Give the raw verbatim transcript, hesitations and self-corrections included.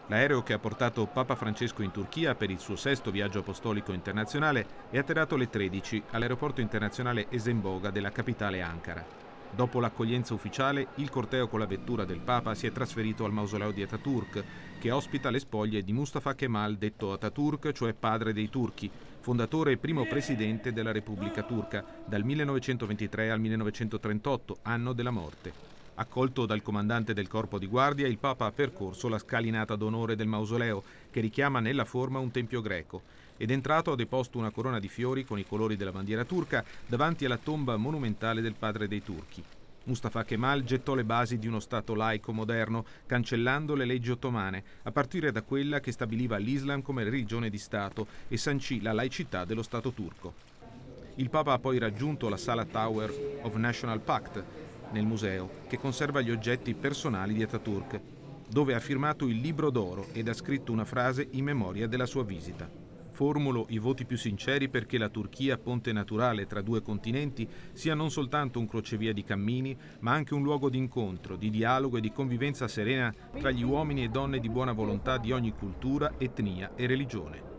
L'aereo che ha portato Papa Francesco in Turchia per il suo sesto viaggio apostolico internazionale è atterrato alle tredici all'aeroporto internazionale Esenboga della capitale Ankara. Dopo l'accoglienza ufficiale, il corteo con la vettura del Papa si è trasferito al mausoleo di Ataturk, che ospita le spoglie di Mustafa Kemal, detto Ataturk, cioè padre dei turchi, fondatore e primo presidente della Repubblica Turca dal millenovecentoventitré al millenovecentotrentotto, anno della morte. Accolto dal comandante del corpo di guardia, il Papa ha percorso la scalinata d'onore del mausoleo, che richiama nella forma un tempio greco, ed entrato ha deposto una corona di fiori con i colori della bandiera turca davanti alla tomba monumentale del padre dei turchi. Mustafa Kemal gettò le basi di uno Stato laico moderno, cancellando le leggi ottomane, a partire da quella che stabiliva l'Islam come religione di Stato e sancì la laicità dello Stato turco. Il Papa ha poi raggiunto la sala Tower of National Pact nel museo, che conserva gli oggetti personali di Ataturk, dove ha firmato il libro d'oro ed ha scritto una frase in memoria della sua visita. Formulo i voti più sinceri perché la Turchia, ponte naturale tra due continenti, sia non soltanto un crocevia di cammini, ma anche un luogo di incontro, di dialogo e di convivenza serena tra gli uomini e donne di buona volontà di ogni cultura, etnia e religione.